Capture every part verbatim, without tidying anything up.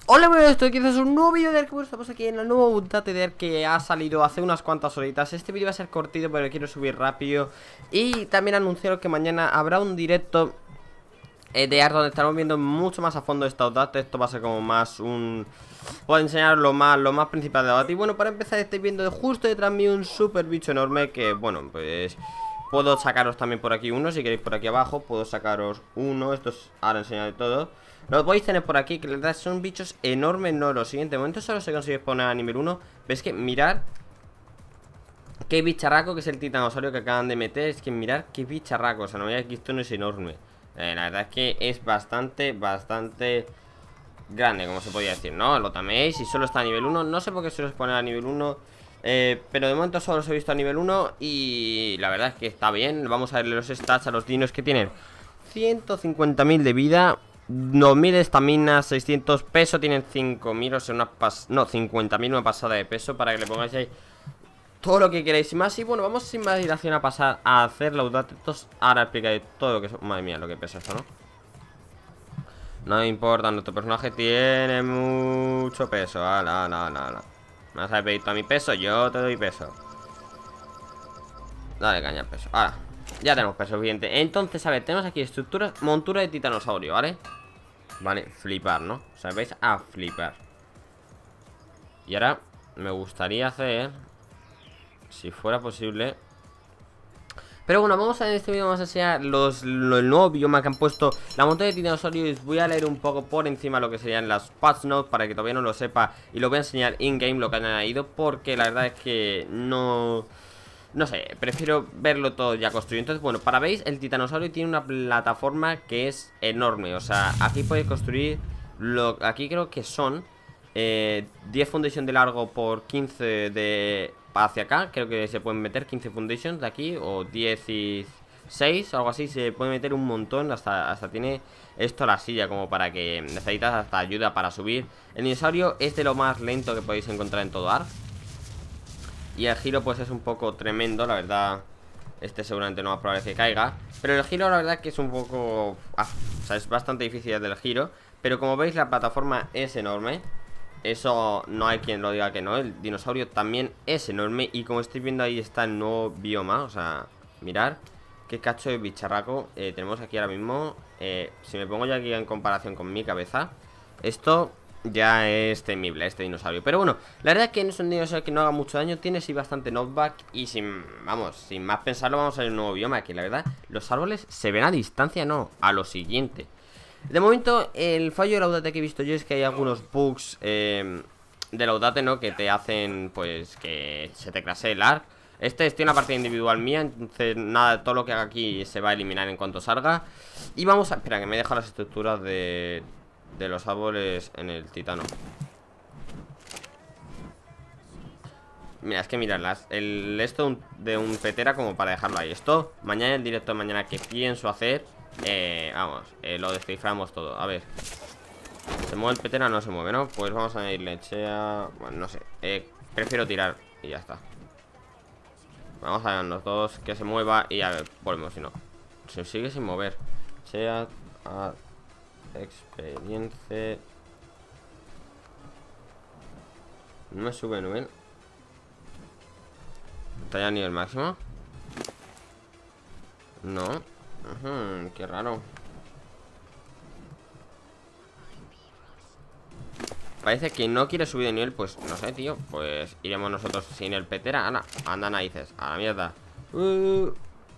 Hola, muy buenas, estoy aquí, es un nuevo vídeo de Ark. Estamos aquí en el nuevo update de Ark que ha salido hace unas cuantas horitas. Este vídeo va a ser cortito, pero lo quiero subir rápido. Y también anunciaron que mañana habrá un directo eh, de Ark donde estaremos viendo mucho más a fondo esta update. Esto va a ser como más un... Puedo enseñaros lo más, lo más principal de la update. Y bueno, para empezar estáis viendo justo detrás mío un super bicho enorme que, bueno, pues... Puedo sacaros también por aquí uno, si queréis por aquí abajo. Puedo sacaros uno, esto es ahora enseñaré todo. Los podéis tener por aquí, que la verdad son bichos enormes. No, lo siguiente, momento solo se consigue poner a nivel uno. ¿Ves que? Mirad qué bicharraco, que es el titanosaurio que acaban de meter. Es que mirad qué bicharraco, o sea, no veáis que esto no es enorme. eh, La verdad es que es bastante, bastante grande, como se podría decir, ¿no? Lo taméis y solo está a nivel uno. No sé por qué se los pone a nivel uno. Eh, pero de momento solo los he visto a nivel uno. Y la verdad es que está bien. Vamos a verle los stats a los dinos que tienen ciento cincuenta mil de vida, dos mil de estamina, seiscientos peso. Tienen cinco mil, o sea, una pas no, cincuenta mil, una pasada de peso. Para que le pongáis ahí todo lo que queréis y más. Y bueno, vamos sin más dilación a pasar a hacer la update. Ahora explicaré todo lo que es. Madre mía, lo que pesa esto, ¿no? No importa, nuestro personaje tiene mucho peso. Ala, ala, ala, ala. Me vas a pedir todo mi peso, yo te doy peso. Dale caña al peso. Ahora, ya tenemos peso suficiente. Entonces, a ver, tenemos aquí estructuras, montura de titanosaurio, ¿vale? Vale, flipar, ¿no? O sea, vais a flipar. Y ahora me gustaría hacer, si fuera posible... Pero bueno, vamos a ver en este vídeo, vamos a enseñar los, lo, el nuevo bioma que han puesto la montaña de titanosaurio. Y os voy a leer un poco por encima lo que serían las patch notes, para que todavía no lo sepa. Y lo voy a enseñar in-game lo que han añadido, porque la verdad es que no... No sé, prefiero verlo todo ya construido. Entonces, bueno, para veis, el titanosaurio tiene una plataforma que es enorme. O sea, aquí podéis construir lo, aquí creo que son eh, diez foundation de largo por quince de... hacia acá, creo que se pueden meter quince foundations de aquí, o dieciséis o algo así. Se puede meter un montón, hasta, hasta tiene esto la silla, como para que necesitas hasta ayuda para subir. El dinosaurio es de lo más lento que podéis encontrar en todo Ark. Y el giro pues es un poco tremendo, la verdad. Este seguramente no va a probar que caiga, pero el giro la verdad que es un poco... Ah, o sea, es bastante difícil del giro. Pero como veis, la plataforma es enorme. Eso no hay quien lo diga que no. El dinosaurio también es enorme. Y como estáis viendo, ahí está el nuevo bioma. O sea, mirar qué cacho de bicharraco eh, tenemos aquí ahora mismo. eh, Si me pongo yo aquí en comparación con mi cabeza, esto ya es temible, este dinosaurio. Pero bueno, la verdad es que no es un dinosaurio que no haga mucho daño. Tiene sí bastante knockback. Y sin, vamos, sin más pensarlo, vamos a ver un nuevo bioma. Que la verdad, los árboles se ven a distancia, no, a lo siguiente. De momento, el fallo de la update que he visto yo es que hay algunos bugs eh, de la update, ¿no? Que te hacen, pues, que se te crashe el Ark. Este es una partida individual mía, entonces nada, todo lo que haga aquí se va a eliminar en cuanto salga. Y vamos a... Espera, que me deja las estructuras de, de los árboles en el titano. Mira, es que mirad, el esto de un, de un petera como para dejarlo ahí. Esto, mañana, el directo de mañana que pienso hacer... Eh, vamos, eh, lo desciframos todo. A ver, ¿se mueve el petera? No se mueve, ¿no? Pues vamos a ir lechea. Bueno, no sé, eh, prefiero tirar y ya está. Vamos a los dos, que se mueva. Y a ver, volvemos, si no se sigue sin mover. Sea a experiencia. No me sube nivel. ¿Está ya a nivel máximo? No. Uh-huh, qué raro. Parece que no quiere subir de nivel. Pues no sé, tío. Pues iremos nosotros sin el petera. Anda, anda narices, a la mierda. uh.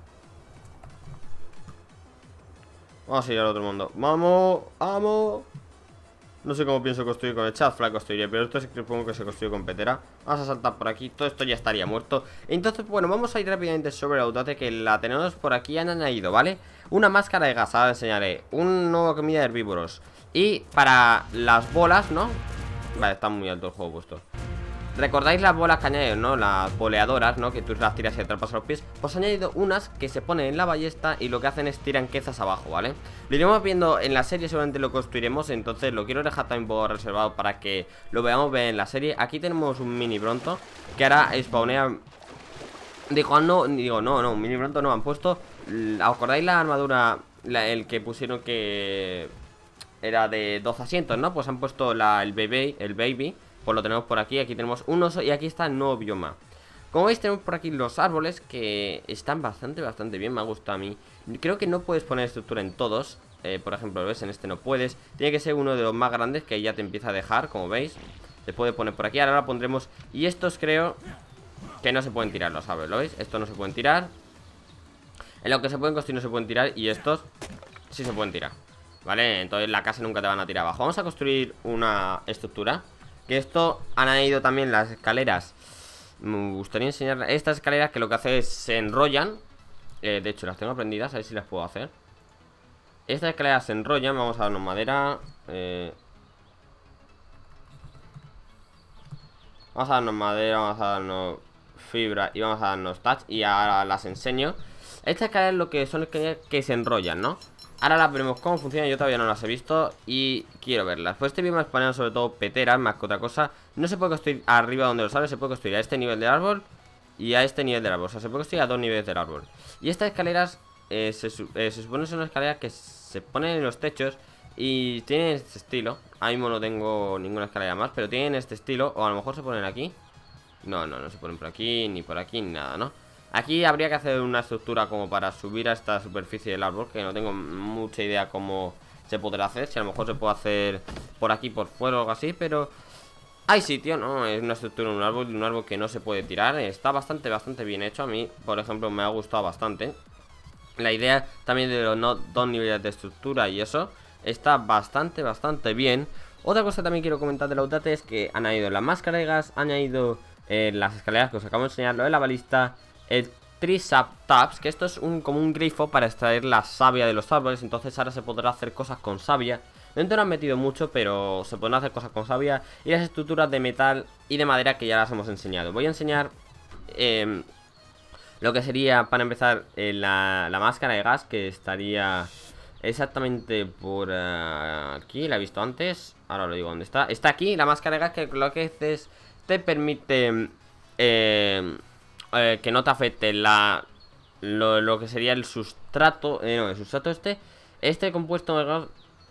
Vamos a ir al otro mundo. Vamos, vamos. No sé cómo pienso construir con el chat flag construiré, pero esto sí que supongo que se construye con petera. Vamos a saltar por aquí, todo esto ya estaría muerto. Entonces, bueno, vamos a ir rápidamente sobre la update, que la tenemos por aquí, han añadido, ¿vale? Una máscara de gas, ahora enseñaré. Un nuevo comida de herbívoros. Y para las bolas, ¿no? Vale, está muy alto el juego puesto. ¿Recordáis las bolas que añadieron, no? Las boleadoras, ¿no? Que tú las tiras y atrapas a los pies. Pues han añadido unas que se ponen en la ballesta y lo que hacen es tiran quezas abajo, ¿vale? Lo iremos viendo en la serie, seguramente lo construiremos. Entonces lo quiero dejar también un poco reservado para que lo veamos ver en la serie. Aquí tenemos un mini bronto que ahora spawnea. Digo, no, digo, no, no, un mini bronto no han puesto. ¿Acordáis la armadura? La, el que pusieron que... era de doce asientos, ¿no? Pues han puesto la, el baby, el baby. Pues lo tenemos por aquí, aquí tenemos un oso y aquí está el nuevo bioma. Como veis tenemos por aquí los árboles que están bastante, bastante bien, me ha gustado a mí. Creo que no puedes poner estructura en todos, eh, por ejemplo, ¿ves? En este no puedes. Tiene que ser uno de los más grandes que ya te empieza a dejar, como veis. Se puede poner por aquí, ahora la pondremos. Y estos creo que no se pueden tirar los árboles, ¿lo veis? Estos no se pueden tirar. En lo que se pueden construir no se pueden tirar y estos sí se pueden tirar, ¿vale? Entonces la casa nunca te van a tirar abajo. Vamos a construir una estructura. Que esto han añadido también las escaleras. Me gustaría enseñar estas escaleras que lo que hace es se enrollan. eh, De hecho las tengo aprendidas, a ver si las puedo hacer. Estas escaleras se enrollan, vamos a darnos madera. eh, Vamos a darnos madera, vamos a darnos fibra y vamos a darnos touch. Y ahora las enseño. Estas escaleras lo que son escaleras que se enrollan, ¿no? Ahora las veremos cómo funcionan, yo todavía no las he visto y quiero verlas. Pues este bioma español sobre todo peteras más que otra cosa. No se puede construir arriba donde los árboles, se puede construir a este nivel del árbol y a este nivel del árbol. O sea, se puede construir a dos niveles del árbol. Y estas escaleras eh, se, eh, se supone que son escaleras que se ponen en los techos y tienen este estilo. Ahora mismo no tengo ninguna escalera más, pero tienen este estilo. O a lo mejor se ponen aquí. No, no, no se ponen por aquí, ni por aquí, ni nada, ¿no? Aquí habría que hacer una estructura como para subir a esta superficie del árbol, que no tengo mucha idea cómo se podrá hacer. Si a lo mejor se puede hacer por aquí, por fuera o algo así, pero hay sitio, ¿no? Es una estructura en un árbol, un árbol que no se puede tirar. Está bastante, bastante bien hecho. A mí, por ejemplo, me ha gustado bastante. La idea también de los no, dos niveles de estructura y eso está bastante, bastante bien. Otra cosa que también quiero comentar de la U T A T es que han añadido las máscaras de gas, han añadido eh, las escaleras que os acabo de enseñar, lo de la balista, el Triceratops, que esto es un, como un grifo para extraer la savia de los árboles. Entonces ahora se podrá hacer cosas con savia. Dentro no han metido mucho, pero se pueden hacer cosas con savia. Y las estructuras de metal y de madera que ya las hemos enseñado. Voy a enseñar eh, lo que sería, para empezar, eh, la, la máscara de gas, que estaría exactamente por uh, aquí. La he visto antes, ahora lo digo dónde está. Está aquí, la máscara de gas, que lo que hace es te permite eh, eh, que no te afecte la lo, lo que sería el sustrato. eh, No, el sustrato este Este compuesto de gas.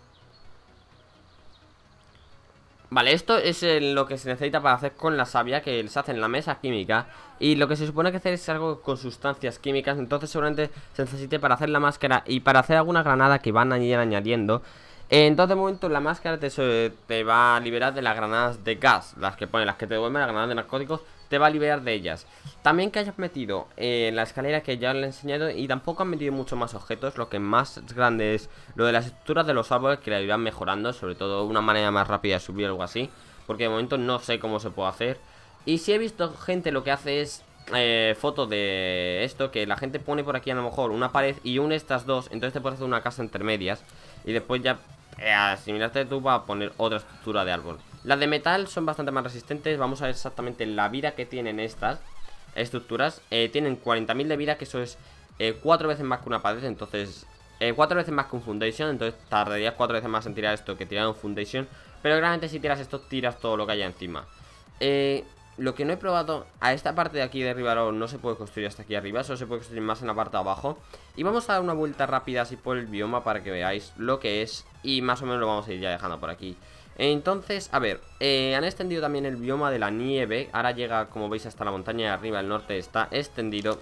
Vale, esto es eh, lo que se necesita para hacer con la savia, que se hace en la mesa química. Y lo que se supone que hacer es algo con sustancias químicas. Entonces seguramente se necesite para hacer la máscara y para hacer alguna granada que van a ir añadiendo. eh, Entonces de momento la máscara te, te va a liberar de las granadas de gas. Las que ponen, las que te devuelven, las granadas de narcóticos, te va a liberar de ellas. También que hayas metido eh, la escalera que ya le he enseñado. Y tampoco han metido muchos más objetos. Lo que más grande es lo de las estructuras de los árboles, que la irán mejorando. Sobre todo una manera más rápida de subir, algo así. Porque de momento no sé cómo se puede hacer. Y si he visto gente lo que hace es eh, fotos de esto, que la gente pone por aquí a lo mejor una pared y une estas dos. Entonces te puedes hacer una casa intermedias. Y después ya eh, asimilaste tú para poner otra estructura de árbol. Las de metal son bastante más resistentes. Vamos a ver exactamente la vida que tienen estas estructuras. eh, Tienen cuarenta mil de vida, que eso es eh, cuatro veces más que una pared. Entonces, eh, cuatro veces más que un foundation. Entonces tardarías cuatro veces más en tirar esto que tirar un foundation. Pero realmente si tiras esto, tiras todo lo que haya encima. Eh... Lo que no he probado, a esta parte de aquí de arriba no se puede construir hasta aquí arriba, solo se puede construir más en la parte de abajo. Y vamos a dar una vuelta rápida así por el bioma para que veáis lo que es. Y más o menos lo vamos a ir ya dejando por aquí. Entonces, a ver, eh, han extendido también el bioma de la nieve. Ahora llega, como veis, hasta la montaña de arriba, el norte está extendido.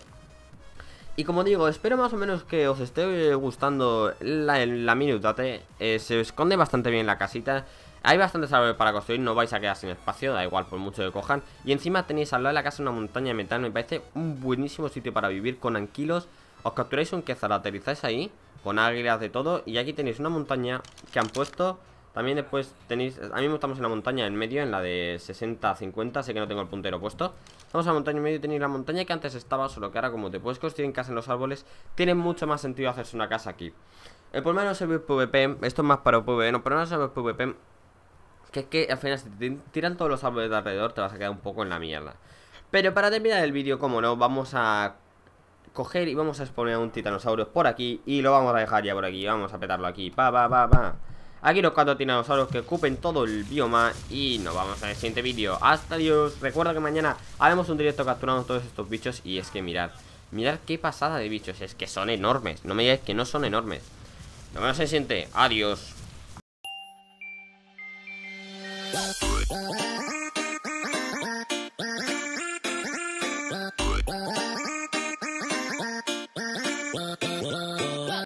Y como digo, espero más o menos que os esté gustando la, la mini U T A T. eh, Se esconde bastante bien la casita. Hay bastantes árboles para construir, no vais a quedar sin espacio, da igual por mucho que cojan. Y encima tenéis al lado de la casa una montaña de metal, me parece un buenísimo sitio para vivir con anquilos. Os capturáis un quetzal, aterrizáis ahí, con águilas de todo. Y aquí tenéis una montaña que han puesto. También después tenéis, ahora mismo estamos en la montaña en medio, en la de sesenta a cincuenta, sé que no tengo el puntero puesto. Estamos en la montaña en medio y tenéis la montaña que antes estaba, solo que ahora como te puedes construir en casa en los árboles, tiene mucho más sentido hacerse una casa aquí. El problema no es el PvP, esto es más para PvE, no, pero no es el PvP. Que es que al final si te tiran todos los árboles de alrededor te vas a quedar un poco en la mierda. Pero para terminar el vídeo, como no, vamos a coger y vamos a exponer a un titanosaurio por aquí. Y lo vamos a dejar ya por aquí, vamos a petarlo aquí, pa, pa, pa, pa. Aquí los cuatro titanosauros que ocupen todo el bioma. Y nos vamos en el siguiente vídeo. Hasta adiós. Recuerda que mañana haremos un directo capturando todos estos bichos. Y es que mirad, mirad qué pasada de bichos. Es que son enormes, no me digáis que no son enormes. Nos vemos en el siguiente, adiós.